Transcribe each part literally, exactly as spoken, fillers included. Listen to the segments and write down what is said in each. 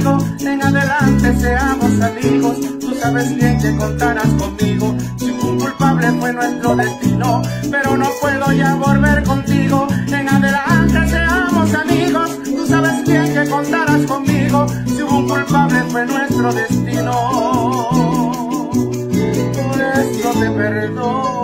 contigo, en adelante seamos amigos. Tú sabes bien que contarás conmigo, si un culpable fue nuestro destino, pero no puedo ya volver contigo. En adelante seamos amigos, tú sabes bien que contarás conmigo, si un culpable fue nuestro destino. Por eso te perdono.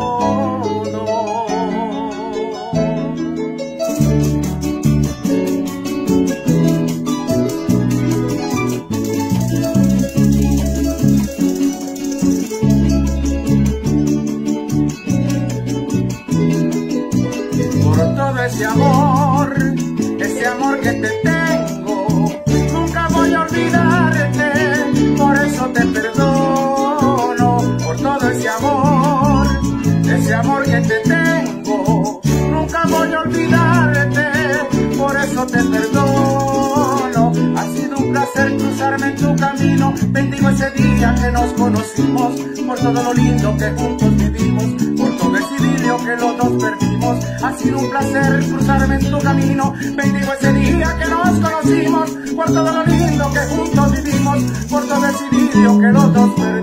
Todo ese amor, ese amor que te tengo, nunca voy a olvidarte, por eso te perdono. Por todo ese amor, ese amor que te tengo, nunca voy a olvidarte, por eso te perdono. Ha sido un placer cruzarme en tu camino, bendigo ese día que nos conocimos, por todo lo lindo que juntos vivimos, por todo ese idilio que los dos perdimos. Ha sido un placer cruzarme en tu camino, bendigo ese día que nos conocimos, por todo lo lindo que juntos vivimos, por todo ese idilio que los dos perdimos.